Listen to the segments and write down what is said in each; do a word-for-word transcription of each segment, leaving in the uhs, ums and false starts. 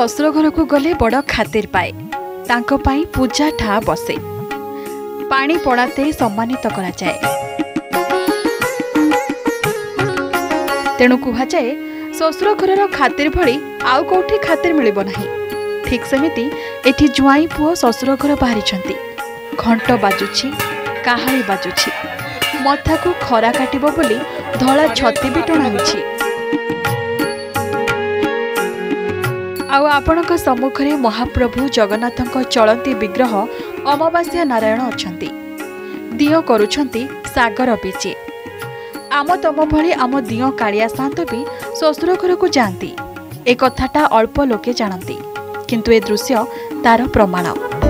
ससुर घर को गले बड़ खातिर पाए तांको पाई पूजा ठा बसे पानी पड़ाते सम्मानित करा जाए। तेणु कह जाए ससुर घर खातिर भली आउ कौटी खातिर मिलिब नाही। ठीक सेमिति एठी जुआई पुओ ससुर घर बाहरी घंट बाजुछि काहाली बाजुछि मथा को खरा काटिबो बोली धला छती भी टणा होछि। आउ आपणक सम्मुखरे महाप्रभु जगन्नाथଙ୍କ चलंती विग्रह अमावास्या नारायण अछंती। दियो करूछंती सागर बीचे। आम तम भली आम दियो कालिया शांत भी ससुर घर को जाती ए कथाटा अल्प लोके जानती किंतु ए दृश्य तार प्रमाण।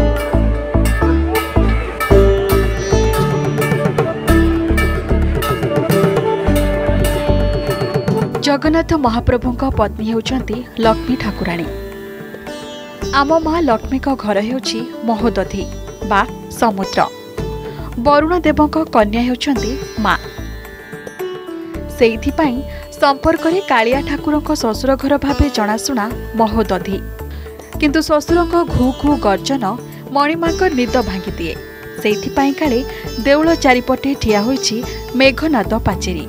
जगन्नाथ महाप्रभुଙ୍କ पत्नी होउछंती लक्ष्मी ठाकुराणी। आम माँ लक्ष्मी को घर हेउछि महोदधी बा समुद्र। वरुण देवଙ୍କ कन्या हेउछंती माँ। सेइथिपाई संपर्क रे कालिया ठाकुरଙ୍କ ससुर घर भावे जनाशुना महोदधी किंतु ससुरଙ୍କ घू घू गर्जन मणिमांक निद भांगी दिए। सेइथिपाई काले देउळ चारिपटे ठिया होइछि मेघनाद पाचेरी।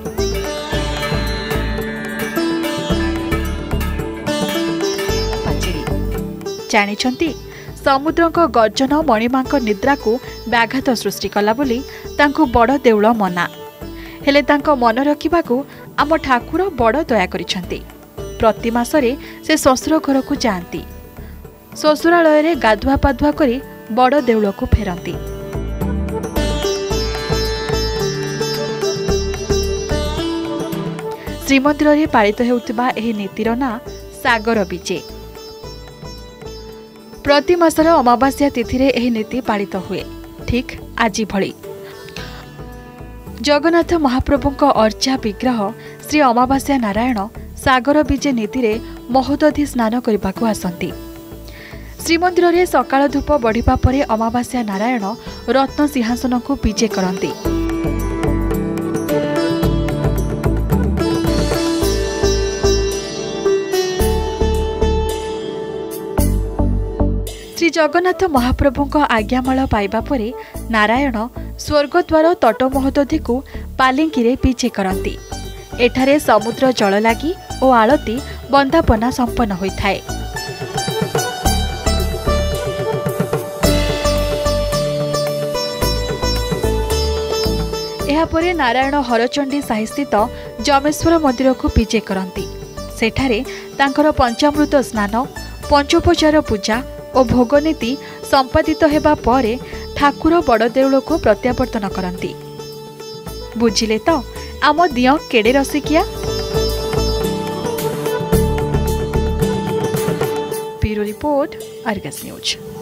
जानिछंती समुद्रक गर्जन मणिमांक निद्रा को व्याघात सृष्टि कला बोली तांकु बड़ देउळ मना हेले तांको मन रखिबाकू आम ठाकुर बड़ दया करिछंती। प्रति मासरे से ससुर घर को जाती ससुरालय रे गाधुआ पाधुआ करी बड़ देउळ को फेरंती। श्रीमंदिर रे पालित हेउतिबा एही नीतिर ना सागर बीचे। प्रति मासर अमावास्या तिथि रे एही नीति पालित हुए ठीक आज भली। जगन्नाथ महाप्रभुଙ୍କ अर्चा विग्रह श्री अमावास्या नारायण सागर बीजे नीति रे महोदधी स्नान करबाकू आसंती। श्रीमंदिर रे सकाळ धूप बढ़िबा परे अमावास्या नारायण रत्न सिंहासन को बीजे करंती। श्री जगन्नाथ महाप्रभुଙ୍କ आज्ञामाल पाइबा परे नारायण स्वर्गद्वार तट महोदधी को पालिंकी रे पीछे करंती। एठारे समुद्र जल लागी और आलती बंदापना संपन्न होइथाए। एहा परे नारायण हरचंडी साहि स्थित जमेश्वर मंदिर को पीछे करंती। सेठारे तांकर पंचामृत स्नान पंचोपचार पूजा और भोगनीति संपादित हेबा परे ठाकुर बड़ देउळ को प्रत्यावर्तन करंती। बुझिले तो आम दियो केडे रसिकिया। Bureau report Argus news.